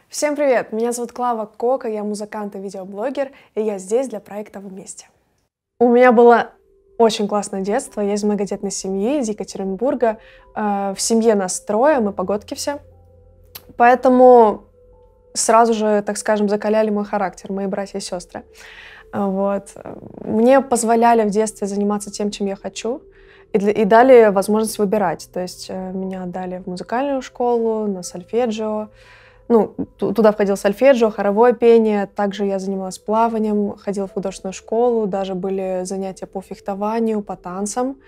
Всем привет! Меня зовут Клава Кока, я музыкант и видеоблогер, и я здесь для проекта «Вместе». У меня было очень классное детство, я из многодетной семьи, из Екатеринбурга. В семье нас трое, мы погодки все. Поэтому сразу же, так скажем, закаляли мой характер, мои братья и сестры. Вот. Мне позволяли в детстве заниматься тем, чем я хочу, и дали возможность выбирать. То есть меня отдали в музыкальную школу, на сольфеджио. Туда входил сольфеджио, хоровое пение. Также я занималась плаванием, ходила в художественную школу. Даже были занятия по фехтованию, по танцам.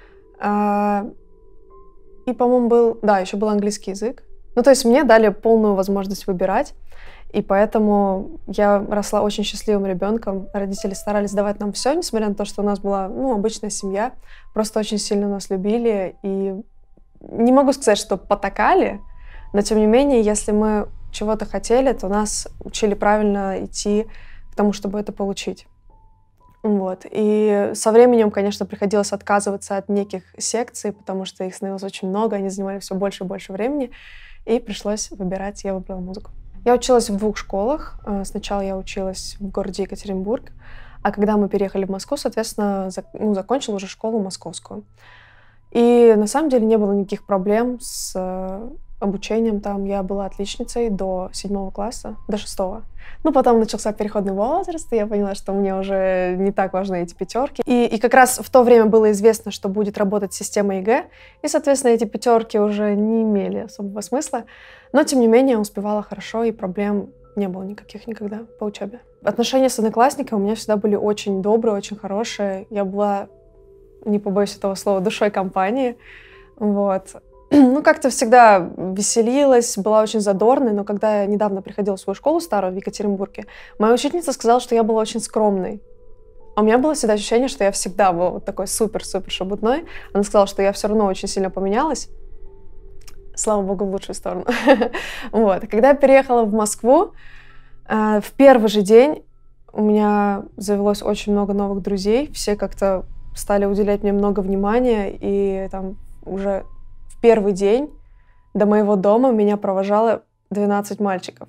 И, по-моему, еще был английский язык. То есть мне дали полную возможность выбирать. И поэтому я росла очень счастливым ребенком. Родители старались давать нам все, несмотря на то, что у нас была, обычная семья. Просто очень сильно нас любили. И не могу сказать, что потакали, но, тем не менее, если мы чего-то хотели, то нас учили правильно идти к тому, чтобы это получить. Вот. И со временем, конечно, приходилось отказываться от неких секций, потому что их становилось очень много, они занимали все больше и больше времени, и пришлось выбирать, я выбрала музыку. Я училась в 2 школах. Сначала я училась в городе Екатеринбург, а когда мы переехали в Москву, соответственно, закончила уже школу московскую. И на самом деле не было никаких проблем с обучением там. Я была отличницей до 7 класса, до 6. Потом начался переходный возраст, и я поняла, что мне уже не так важны эти пятерки. И как раз в то время было известно, что будет работать система ЕГЭ, и, соответственно, эти пятерки уже не имели особого смысла. Но, тем не менее, успевала хорошо, и проблем не было никаких никогда по учебе. Отношения с одноклассниками у меня всегда были очень добрые, очень хорошие. Я была, не побоюсь этого слова, душой компании. Вот. Как-то всегда веселилась, была очень задорной, но когда я недавно приходила в свою школу старую в Екатеринбурге, моя учительница сказала, что я была очень скромной. А у меня было всегда ощущение, что я всегда была вот такой супер-супер шебутной. Она сказала, что я все равно очень сильно поменялась. Слава богу, в лучшую сторону. Вот. Когда я переехала в Москву, в первый же день у меня завелось очень много новых друзей. Все как-то стали уделять мне много внимания, и там уже первый день до моего дома меня провожало 12 мальчиков.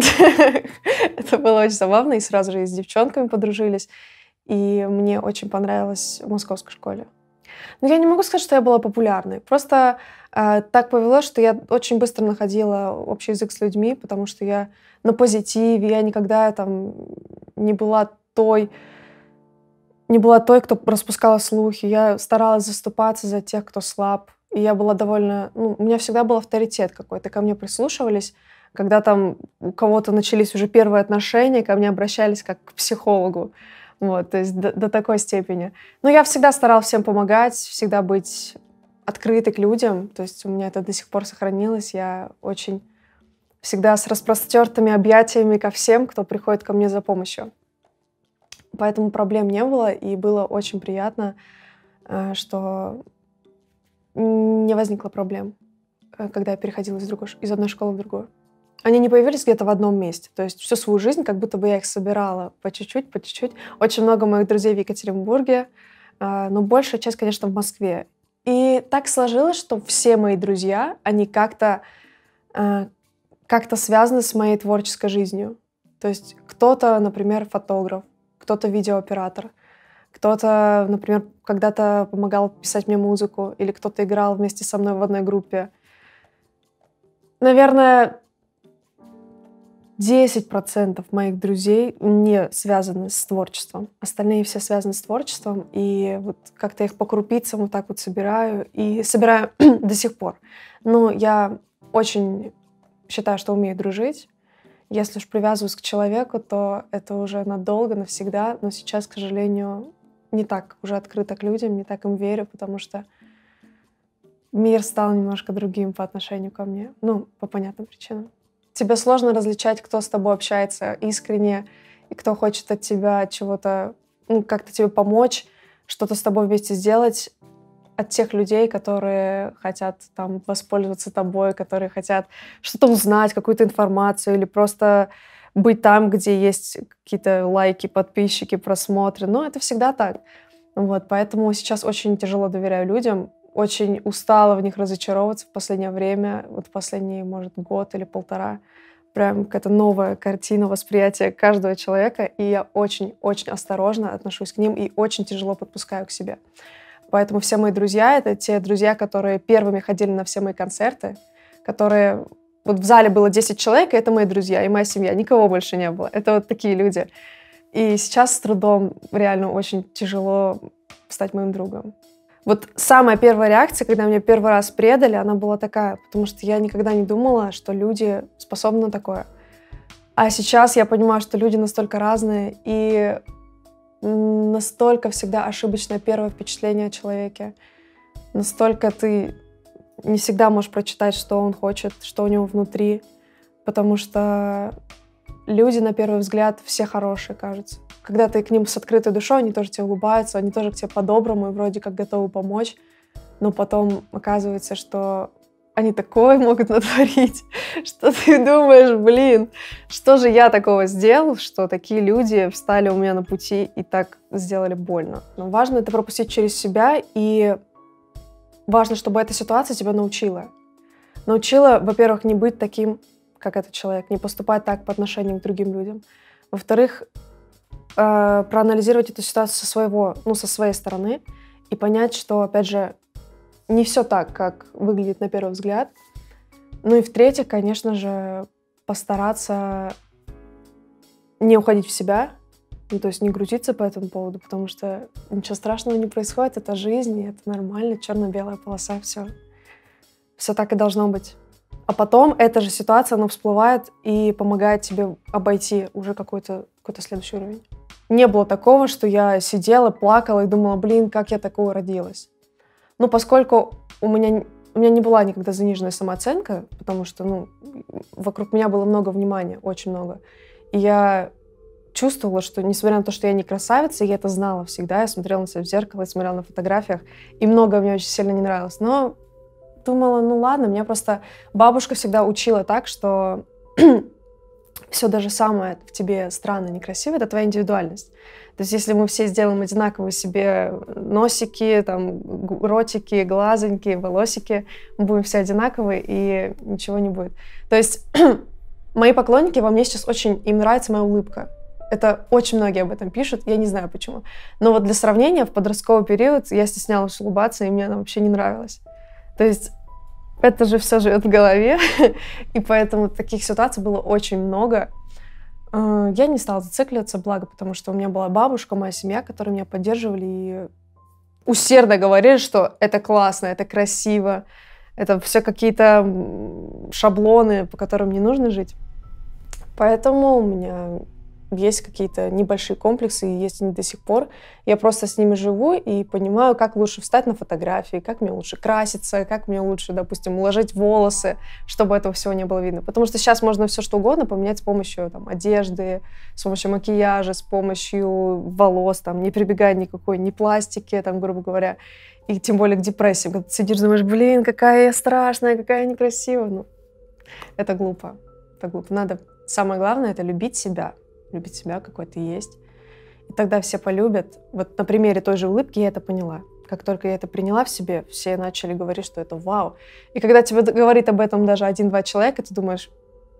Это было очень забавно, и сразу же и с девчонками подружились. И мне очень понравилось в московской школе. Но я не могу сказать, что я была популярной. Просто так повелось, что я очень быстро находила общий язык с людьми, потому что я на позитиве, я никогда там не была той, кто распускала слухи. Я старалась заступаться за тех, кто слаб. И я была довольно... у меня всегда был авторитет какой-то, ко мне прислушивались. Когда там у кого-то начались уже первые отношения, ко мне обращались как к психологу. Вот, то есть до такой степени. Но я всегда старалась всем помогать, всегда быть открытой к людям. То есть у меня это до сих пор сохранилось. Я очень всегда с распростертыми объятиями ко всем, кто приходит ко мне за помощью. Поэтому проблем не было, и было очень приятно, что не возникло проблем, когда я переходила из одной школы в другую. Они не появились где-то в одном месте. То есть всю свою жизнь как будто бы я их собирала по чуть-чуть, по чуть-чуть. Очень много моих друзей в Екатеринбурге, но большая часть, конечно, в Москве. И так сложилось, что все мои друзья, они как-то связаны с моей творческой жизнью. То есть кто-то, например, фотограф, кто-то видеооператор, кто-то, например, когда-то помогал писать мне музыку, или кто-то играл вместе со мной в одной группе. Наверное, 10% моих друзей не связаны с творчеством. Остальные все связаны с творчеством, и вот как-то их по крупицам вот так вот собираю, и собираю до сих пор. Я очень считаю, что умею дружить. Если уж привязываюсь к человеку, то это уже надолго, навсегда, но сейчас, к сожалению, не так уже открыта к людям, не так им верю, потому что мир стал немножко другим по отношению ко мне. По понятным причинам. Тебе сложно различать, кто с тобой общается искренне, и кто хочет от тебя чего-то, как-то тебе помочь, что-то с тобой вместе сделать, от тех людей, которые хотят там воспользоваться тобой, которые хотят что-то узнать, какую-то информацию, или просто быть там, где есть какие-то лайки, подписчики, просмотры. Это всегда так. Вот, поэтому сейчас очень тяжело доверяю людям. Очень устала в них разочаровываться в последнее время, вот последний, может, год или полтора. прям какая-то новая картина восприятия каждого человека, и я очень-очень осторожно отношусь к ним и очень тяжело подпускаю к себе. Поэтому все мои друзья — это те друзья, которые первыми ходили на все мои концерты, которые... Вот в зале было 10 человек, и это мои друзья, и моя семья, никого больше не было. Это вот такие люди. И сейчас с трудом реально очень тяжело стать моим другом. Вот самая первая реакция, когда меня первый раз предали, она была такая, потому что я никогда не думала, что люди способны на такое. А сейчас я понимаю, что люди настолько разные, и настолько всегда ошибочное первое впечатление о человеке. Настолько ты не всегда можешь прочитать, что он хочет, что у него внутри, потому что люди, на первый взгляд, все хорошие, кажется. Когда ты к ним с открытой душой, они тоже тебе улыбаются, они тоже к тебе по-доброму и вроде как готовы помочь, но потом оказывается, что они такое могут натворить, что ты думаешь, блин, что же я такого сделал, что такие люди встали у меня на пути и так сделали больно. Но важно это пропустить через себя, и важно, чтобы эта ситуация тебя научила. Научила, во-первых, не быть таким, как этот человек, не поступать так по отношению к другим людям. Во-вторых, проанализировать эту ситуацию со своей стороны и понять, что, опять же, не все так, как выглядит на первый взгляд. Ну и в-третьих, конечно же, постараться не уходить в себя, то есть не грузиться по этому поводу, потому что ничего страшного не происходит, это жизнь, и это нормально, черно-белая полоса, все. Все так и должно быть. А потом эта же ситуация, она всплывает и помогает тебе обойти уже какой-то следующий уровень. Не было такого, что я сидела, плакала и думала, блин, как я такого родилась. Ну, поскольку у меня не была никогда заниженная самооценка, потому что, вокруг меня было много внимания, очень много. И я чувствовала, что, несмотря на то, что я не красавица, я это знала всегда, я смотрела на себя в зеркало, я смотрела на фотографиях, и многое мне очень сильно не нравилось. Но думала, ладно, меня просто бабушка всегда учила так, что все даже самое в тебе странное, некрасивое — это твоя индивидуальность. То есть если мы все сделаем одинаковые себе носики, там, ротики, глазоньки, волосики, мы будем все одинаковые, и ничего не будет. То есть мои поклонники, во мне сейчас им нравится моя улыбка. Это очень многие об этом пишут, я не знаю почему. Но вот для сравнения, в подростковый период я стеснялась улыбаться, и мне она вообще не нравилась. То есть это же все живет в голове, и поэтому таких ситуаций было очень много. Я не стала зацикливаться, благо, потому что у меня была бабушка, моя семья, которые меня поддерживали и усердно говорили, что это классно, это красиво, это все какие-то шаблоны, по которым не нужно жить. Поэтому у меня есть какие-то небольшие комплексы, и есть они до сих пор. Я просто с ними живу и понимаю, как лучше встать на фотографии, как мне лучше краситься, как мне лучше, допустим, уложить волосы, чтобы этого всего не было видно. Потому что сейчас можно все что угодно поменять с помощью одежды, с помощью макияжа, с помощью волос, не прибегая никакой ни пластики, грубо говоря, и тем более к депрессии. Когда ты сидишь, думаешь, блин, какая я страшная, какая я некрасивая. Это глупо. Это глупо. Самое главное — это любить себя, какой ты есть. И тогда все полюбят. Вот на примере той же улыбки я это поняла. Как только я это приняла в себе, все начали говорить, что это вау. И когда тебе говорит об этом даже 1-2 человека, ты думаешь,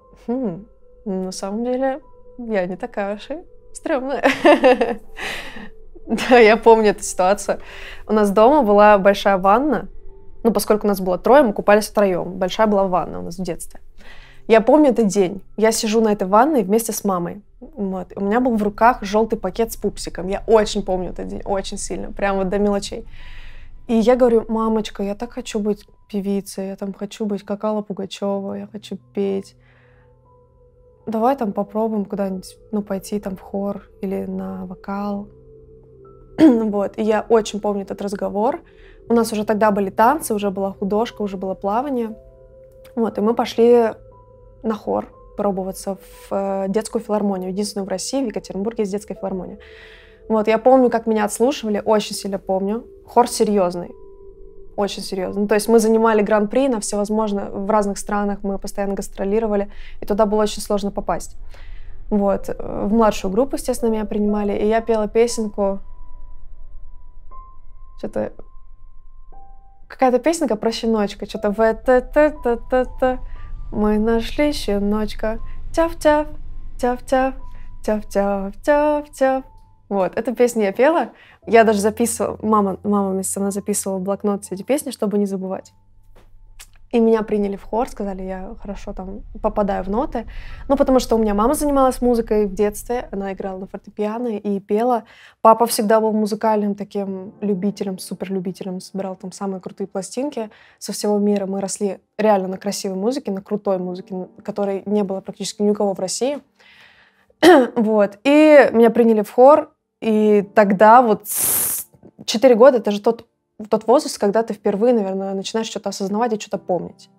на самом деле я не такая уж и стрёмная. Да, я помню эту ситуацию. У нас дома была большая ванна. Поскольку нас было 3, мы купались втроем. Большая была ванна у нас в детстве. Я помню этот день. Я сижу на этой ванной вместе с мамой. Вот. У меня был в руках желтый пакет с пупсиком. Я очень помню этот день, очень сильно, прям до мелочей. И я говорю, мамочка, я так хочу быть певицей, я хочу быть как Алла Пугачева, я хочу петь. Давай попробуем куда-нибудь, пойти в хор или на вокал. Вот. И я очень помню этот разговор. У нас уже тогда были танцы, уже была художка, уже было плавание. Вот. И мы пошли на хор пробоваться в детскую филармонию. Единственную в России, в Екатеринбурге есть детская филармония. Вот, я помню, как меня отслушивали, очень сильно помню. Хор серьезный, очень серьезный. То есть мы занимали гран-при на всевозможных, в разных странах, мы постоянно гастролировали, и туда было очень сложно попасть. Вот, в младшую группу, естественно, меня принимали, и я пела песенку, какая-то песенка про щеночка, в-та-та-та-та-та. Мы нашли щеночка, Тяв-тяв, тяв-тяв, тяв-тяв, тяв-тяв. Вот, эту песню я пела. Я даже записывала, мама вместе со мной записывала в блокнот все эти песни, чтобы не забывать. И меня приняли в хор, сказали, я хорошо там попадаю в ноты. Ну, потому что у меня мама занималась музыкой в детстве, она играла на фортепиано и пела. Папа всегда был музыкальным таким любителем, суперлюбителем, собирал там самые крутые пластинки со всего мира. Мы росли реально на красивой музыке, на крутой музыке, которой не было практически ни у кого в России. Вот. И меня приняли в хор, и тогда вот 4 года, это же тот возраст, когда ты впервые, наверное, начинаешь что-то осознавать и что-то помнить.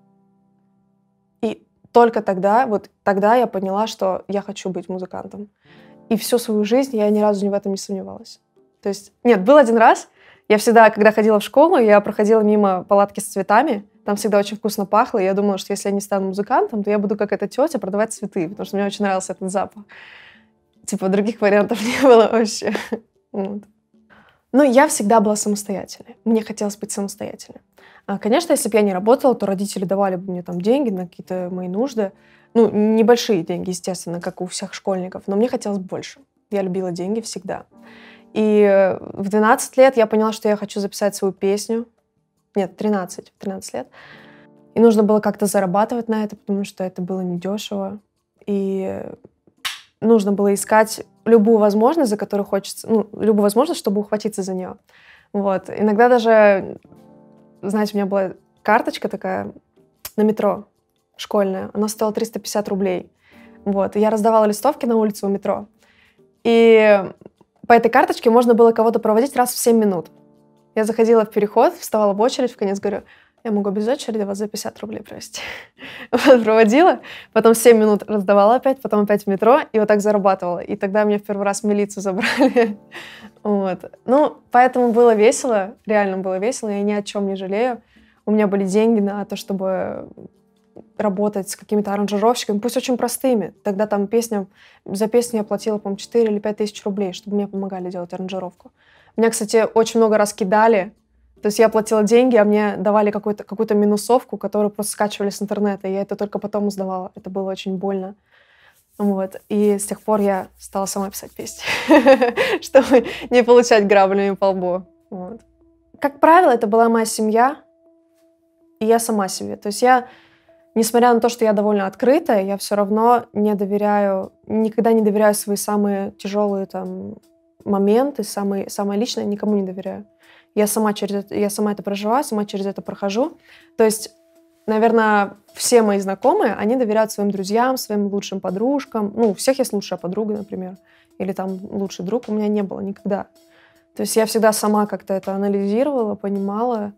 И только тогда, вот тогда я поняла, что я хочу быть музыкантом. И всю свою жизнь я ни разу в этом не сомневалась. То есть, нет, был один раз, я всегда, когда ходила в школу, я проходила мимо палатки с цветами, там всегда очень вкусно пахло, и я думала, что если я не стану музыкантом, то я буду как эта тетя продавать цветы, потому что мне очень нравился этот запах. Типа, других вариантов не было вообще. Вот. Но я всегда была самостоятельной. Мне хотелось быть самостоятельной. Конечно, если бы я не работала, то родители давали бы мне там деньги на какие-то мои нужды. Ну, небольшие деньги, естественно, как у всех школьников, но мне хотелось больше. Я любила деньги всегда. И в 12 лет я поняла, что я хочу записать свою песню. Нет, 13 лет. И нужно было как-то зарабатывать на это, потому что это было недешево. И нужно было искать любую возможность, за которую хочется, любую возможность, чтобы ухватиться за нее. Вот. Иногда даже, знаете, у меня была карточка такая на метро школьная, она стоила 350 рублей. Вот. И я раздавала листовки на улице у метро. И по этой карточке можно было кого-то проводить раз в 7 минут. Я заходила в переход, вставала в очередь, в конец говорю, я могу без очереди вас за 50 рублей провести. Вот, проводила, потом 7 минут раздавала опять, потом опять в метро, и вот так зарабатывала. И тогда меня в первый раз в милицию забрали. Вот. Ну, поэтому было весело, реально было весело, я ни о чем не жалею. У меня были деньги на то, чтобы работать с какими-то аранжировщиками, пусть очень простыми. Тогда там за песню я платила, по-моему, 4 или 5 тысяч рублей, чтобы мне помогали делать аранжировку. Меня, кстати, очень много раз кидали. То есть я платила деньги, а мне давали какую-то минусовку, которую просто скачивали с интернета. И я это только потом узнавала. Это было очень больно. Вот. И с тех пор я стала сама писать песни, чтобы не получать граблями по лбу. Вот. Как правило, это была моя семья, и я сама себе. То есть я, несмотря на то, что я довольно открытая, я все равно никогда не доверяю свои самые тяжелые там моменты, самое личное, никому не доверяю. Я сама это проживаю, сама через это прохожу. То есть, наверное, все мои знакомые, они доверяют своим друзьям, своим лучшим подружкам. Ну, у всех есть лучшая подруга, например, или там лучший друг. У меня не было никогда. То есть я всегда сама как-то это анализировала, понимала.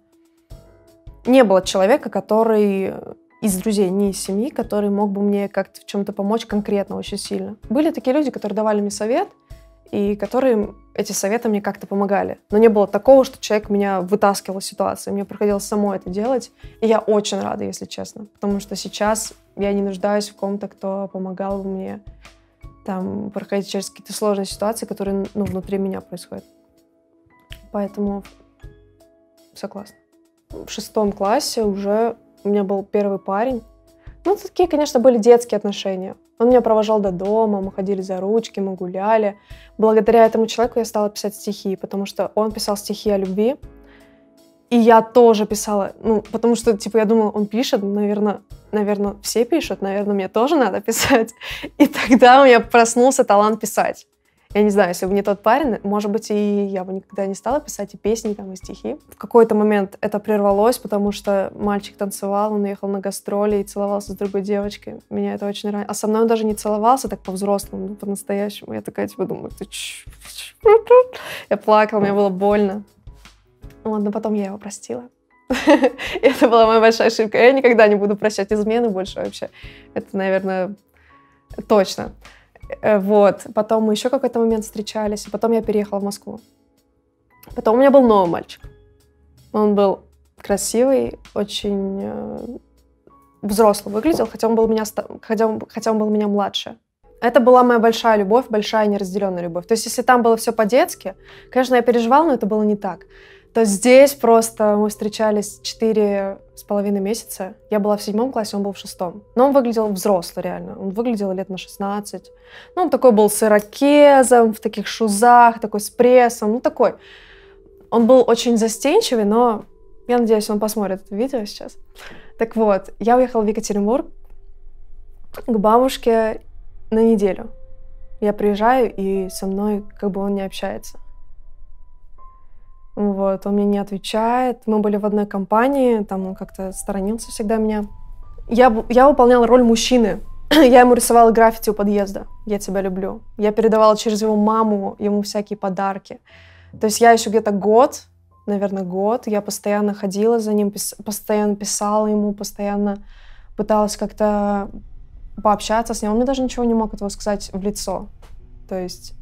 Не было человека, который из друзей, не из семьи, который мог бы мне как-то в чем-то помочь конкретно очень сильно. Были такие люди, которые давали мне совет, и которые эти советы мне как-то помогали. Но не было такого, что человек меня вытаскивал из ситуации. Мне приходилось самой это делать. И я очень рада, если честно. Потому что сейчас я не нуждаюсь в ком-то, кто помогал мне там проходить через какие-то сложные ситуации, которые внутри меня происходят. Поэтому все классно. В 6 классе уже у меня был первый парень. Ну, такие, конечно, были детские отношения. Он меня провожал до дома, мы ходили за ручки, мы гуляли. Благодаря этому человеку я стала писать стихи, потому что он писал стихи о любви. И я тоже писала, потому что, я думала, он пишет, наверное, все пишут, наверное, мне тоже надо писать. И тогда у меня проснулся талант писать. Я не знаю, если бы не тот парень, может быть, и я бы никогда не стала писать и песни, и стихи. В какой-то момент это прервалось, потому что мальчик танцевал, он уехал на гастроли и целовался с другой девочкой. Меня это очень ранило. А со мной он даже не целовался так по-взрослому, по-настоящему. Я такая, думаю, я плакала, мне было больно. Вот, но потом я его простила. И это была моя большая ошибка. Я никогда не буду прощать измены больше вообще. Это, наверное, точно. Вот. Потом мы еще какой-то момент встречались, и потом я переехала в Москву. Потом у меня был новый мальчик. Он был красивый, очень взрослый выглядел, хотя он был меня младше. Это была моя большая любовь, большая неразделенная любовь. То есть если там было все по-детски, конечно, я переживала, но это было не так. то здесь просто мы встречались 4,5 месяца. Я была в 7 классе, он был в 6. Но он выглядел взрослый реально. Он выглядел лет на 16. Ну, он такой был с ирокезом, в таких шузах, такой с прессом. Ну, такой. Он был очень застенчивый, но я надеюсь, он посмотрит это видео сейчас. Так вот, я уехала в Екатеринбург к бабушке на неделю. Я приезжаю, и со мной как бы он не общается. Вот, он мне не отвечает. Мы были в одной компании, там он как-то сторонился всегда меня. Я выполняла роль мужчины. Я ему рисовала граффити у подъезда. «Я тебя люблю». Я передавала через его маму ему всякие подарки. То есть я еще где-то год, наверное, год, я постоянно ходила за ним, постоянно писала ему, постоянно пыталась как-то пообщаться с ним. Он мне даже ничего не мог этого сказать в лицо. То есть,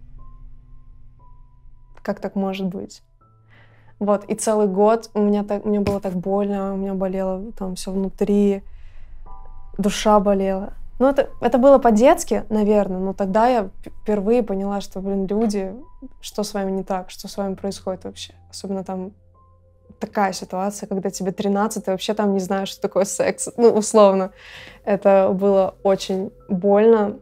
как так может быть? Вот, и целый год мне было так больно, у меня болело там все внутри, душа болела. Ну, это было по-детски, наверное, но тогда я впервые поняла, что, люди, что с вами не так, что с вами происходит вообще. Особенно там такая ситуация, когда тебе 13, ты вообще там не знаешь, что такое секс, ну, условно. Это было очень больно.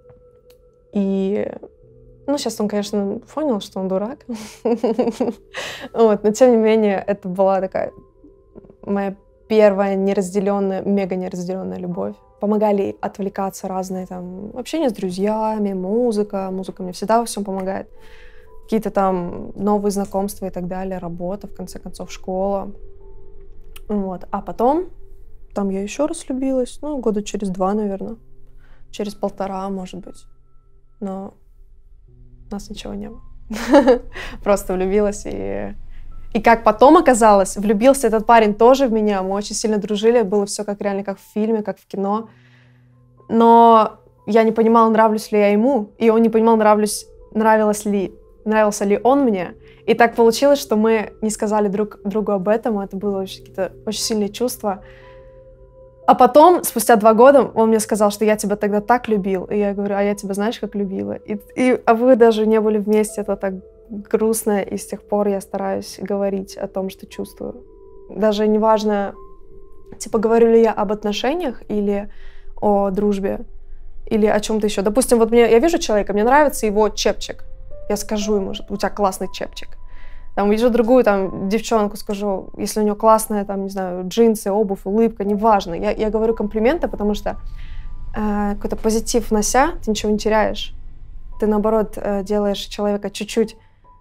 И, ну, сейчас он, конечно, понял, что он дурак. Вот, но, тем не менее, это была такая моя первая неразделенная, мега неразделенная любовь. Помогали отвлекаться разные там общения с друзьями, музыка мне всегда во всем помогает. Какие-то там новые знакомства и так далее, работа, в конце концов, школа. Вот. А потом там я еще раз влюбилась, ну, года через 2, наверное. Через 1,5, может быть. Но у нас ничего не было. Просто влюбилась И как потом оказалось, влюбился этот парень тоже в меня. Мы очень сильно дружили, было все как реально, как в фильме, как в кино. Но я не понимала, нравлюсь ли я ему, и он не понимал, нравился ли он мне. И так получилось, что мы не сказали друг другу об этом. Это было какие-то очень сильные чувства. А потом, спустя 2 года, он мне сказал, что я тебя тогда так любил. И я говорю, а я тебя знаешь, как любила? А вы даже не были вместе, это так грустно, и с тех пор я стараюсь говорить о том, что чувствую. Даже неважно, типа, говорю ли я об отношениях или о дружбе, или о чем-то еще. Допустим, вот я вижу человека, мне нравится его чепчик. Я скажу ему, у тебя классный чепчик. Там вижу другую там девчонку, скажу, если у нее классная, там, не знаю, джинсы, обувь, улыбка, неважно. Я говорю комплименты, потому что какой-то позитив внося, ты ничего не теряешь. Ты, наоборот, делаешь человека чуть-чуть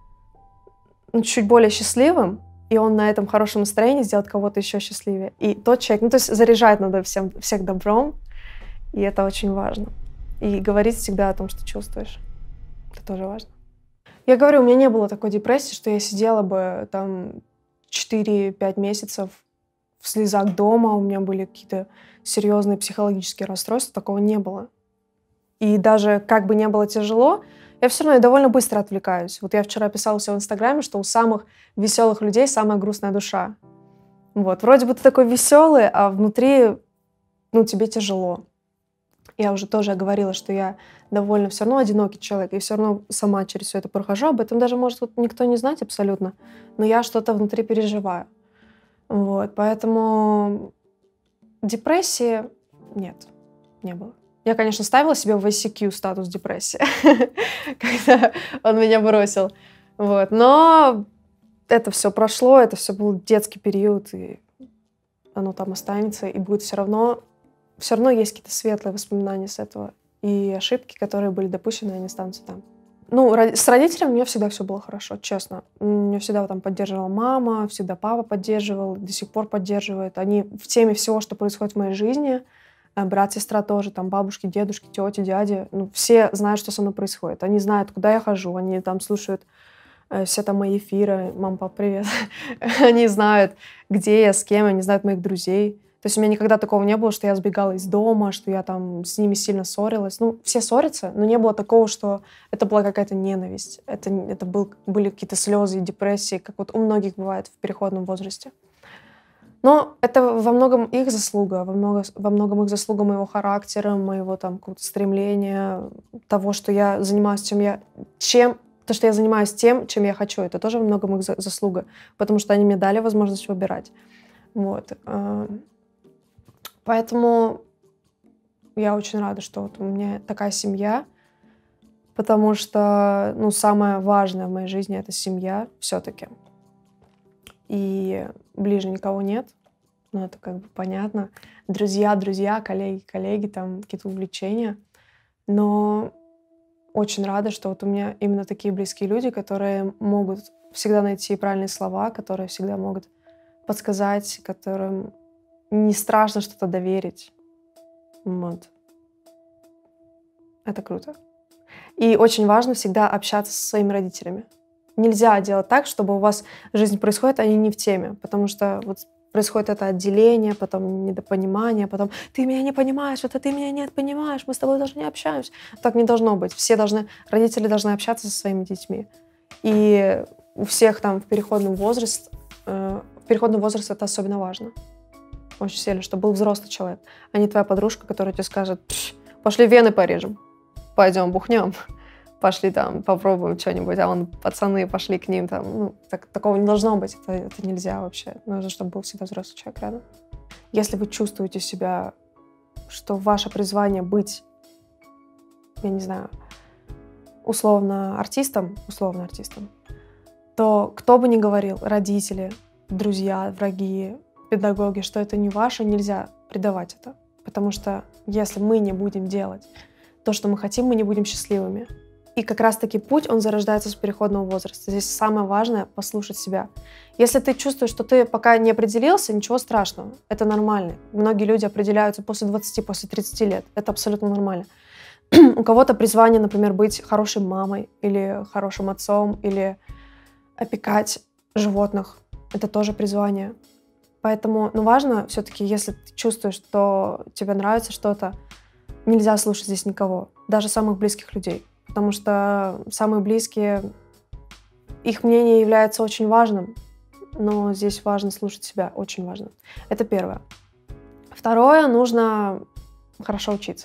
более счастливым, и он на этом хорошем настроении сделает кого-то еще счастливее. И тот человек, ну, то есть заряжать надо всех добром, и это очень важно. И говорить всегда о том, что чувствуешь. Это тоже важно. Я говорю, у меня не было такой депрессии, что я сидела бы там 4-5 месяцев в слезах дома, у меня были какие-то серьезные психологические расстройства, такого не было. И даже как бы не было тяжело, я все равно довольно быстро отвлекаюсь. Вот я вчера писала в Инстаграме, что у самых веселых людей самая грустная душа. Вот. Вроде бы ты такой веселый, а внутри, ну, тебе тяжело. Я уже тоже говорила, что я довольно все равно одинокий человек, и все равно сама через все это прохожу. Об этом даже может вот никто не знать абсолютно, но я что-то внутри переживаю. Вот. Поэтому депрессии нет, не было. Я, конечно, ставила себе в ICQ статус депрессии, когда он меня бросил. Вот. Но это все прошло, это все был детский период, и оно там останется, и будет все равно есть какие-то светлые воспоминания с этого. И ошибки, которые были допущены, они останутся там. Ну, с родителями у меня всегда все было хорошо, честно. Меня всегда там поддерживала мама, всегда папа поддерживал, до сих пор поддерживает. Они в теме всего, что происходит в моей жизни. Брат, сестра тоже, там бабушки, дедушки, тети, дяди. Ну, все знают, что со мной происходит. Они знают, куда я хожу, они там слушают все там мои эфиры. Мам, пап, привет. Они знают, где я, с кем, они знают моих друзей. То есть у меня никогда такого не было, что я сбегала из дома, что я там с ними сильно ссорилась. Ну, все ссорятся, но не было такого, что это была какая-то ненависть. Это были какие-то слезы и депрессии, как вот у многих бывает в переходном возрасте. Но это во многом их заслуга, во многом их заслуга моего характера, моего там какого-то стремления, того, что я занимаюсь, То, что я занимаюсь тем, чем я хочу, это тоже во многом их заслуга, потому что они мне дали возможность выбирать. Вот. Поэтому я очень рада, что вот у меня такая семья, потому что, ну, самое важное в моей жизни — это семья все-таки. И ближе никого нет, ну, это как бы понятно. Друзья, коллеги, там какие-то увлечения. Но очень рада, что вот у меня именно такие близкие люди, которые могут всегда найти правильные слова, которые всегда могут подсказать, которым не страшно что-то доверить. Вот. Это круто. И очень важно всегда общаться со своими родителями. Нельзя делать так, чтобы у вас жизнь происходит, а они не в теме. Потому что вот происходит это отделение, потом недопонимание, потом «ты меня не понимаешь, это ты меня не понимаешь, мы с тобой даже не общаемся». Так не должно быть. Родители должны общаться со своими детьми. И у всех там в переходный возраст это особенно важно. Очень сильно, чтобы был взрослый человек, а не твоя подружка, которая тебе скажет «пошли вены порежем, пойдем бухнем». Пошли там, попробуем что-нибудь, а пацаны пошли к ним там. Ну, такого не должно быть, это нельзя вообще. Нужно, чтобы был всегда взрослый человек рядом. Если вы чувствуете себя, что ваше призвание быть, я не знаю, условно артистом, то кто бы ни говорил, родители, друзья, враги, педагоги, что это не ваше, нельзя предавать это. Потому что если мы не будем делать то, что мы хотим, мы не будем счастливыми. И как раз-таки путь, он зарождается с переходного возраста. Здесь самое важное — послушать себя. Если ты чувствуешь, что ты пока не определился, ничего страшного. Это нормально. Многие люди определяются после 20, после 30 лет. Это абсолютно нормально. У кого-то призвание, например, быть хорошей мамой или хорошим отцом, или опекать животных. Это тоже призвание. Поэтому, важно все-таки, если ты чувствуешь, что тебе нравится что-то, нельзя слушать здесь никого, даже самых близких людей. Потому что самые близкие, их мнение является очень важным, но здесь важно слушать себя, очень важно. Это первое. Второе, нужно хорошо учиться,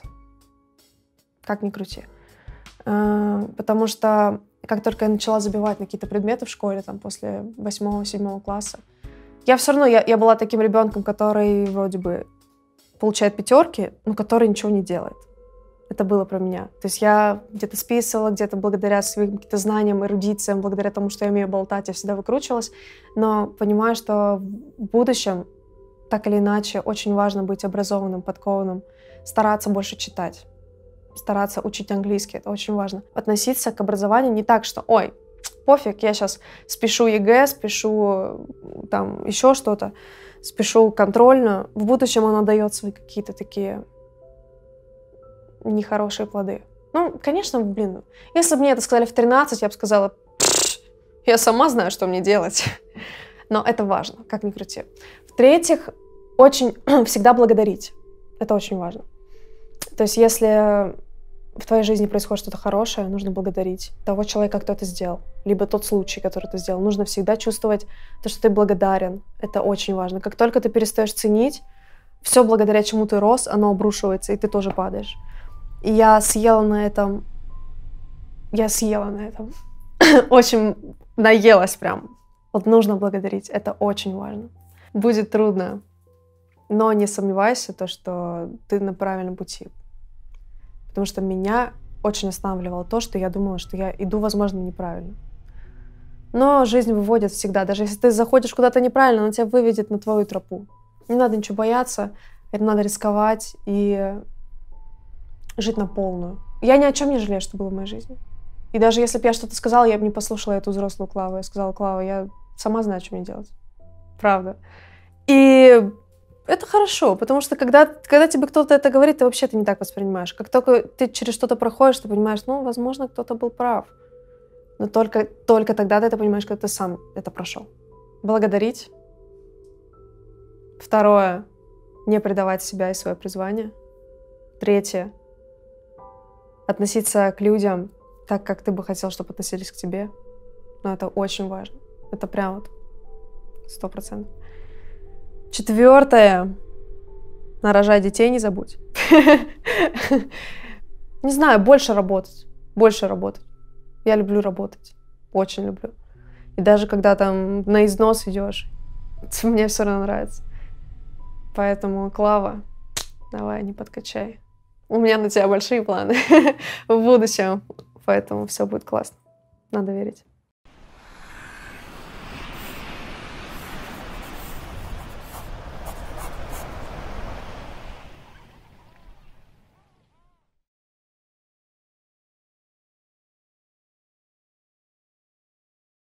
как ни крути. Потому что как только я начала забивать на какие-то предметы в школе, там, после 8-7 класса, я все равно, я была таким ребенком, который вроде бы получает 5, но который ничего не делает. Это было про меня. То есть я где-то списывала, где-то благодаря своим каким-то знаниям, эрудициям, благодаря тому, что я умею болтать, я всегда выкручивалась. Но понимаю, что в будущем, так или иначе, очень важно быть образованным, подкованным, стараться больше читать, стараться учить английский. Это очень важно. Относиться к образованию не так, что «Ой, пофиг, я сейчас спешу ЕГЭ, спешу там еще что-то, спешу контрольную». В будущем оно дает свои какие-то такие нехорошие плоды. Конечно, если бы мне это сказали в 13, я бы сказала, я сама знаю, что мне делать. Но это важно, как ни крути. В-третьих, очень всегда благодарить. Это очень важно. То есть, если в твоей жизни происходит что-то хорошее, нужно благодарить того человека, кто это сделал, либо тот случай, который ты сделал. Нужно всегда чувствовать то, что ты благодарен. Это очень важно. Как только ты перестаешь ценить, все, благодаря чему ты рос, оно обрушивается, и ты тоже падаешь. И я съела на этом. Очень наелась прям. Вот нужно благодарить. Это очень важно. Будет трудно, но не сомневайся, что ты на правильном пути. Потому что меня очень останавливало то, что я думала, что я иду, возможно, неправильно. Но жизнь выводит всегда. Даже если ты заходишь куда-то неправильно, она тебя выведет на твою тропу. Не надо ничего бояться, это надо рисковать и жить на полную. Я ни о чем не жалею, что было в моей жизни. И даже если бы я что-то сказала, я бы не послушала эту взрослую Клаву. Я сказала: Клава, я сама знаю, что мне делать. Правда. И это хорошо, потому что когда тебе кто-то это говорит, ты вообще не так воспринимаешь. Как только ты через что-то проходишь, ты понимаешь, возможно, кто-то был прав. Но только тогда ты это понимаешь, когда ты сам это прошел. Благодарить. Второе. Не предавать себя и свое призвание. Третье. Относиться к людям так, как ты бы хотел, чтобы относились к тебе. Но это очень важно. Это прям 100%. Четвертое. Нарожай детей не забудь. Не знаю, больше работать. Я люблю работать. Очень люблю. И даже когда там на износ идешь, мне все равно нравится. Поэтому, Клава, давай, не подкачай. У меня на тебя большие планы в будущем. Поэтому все будет классно. Надо верить.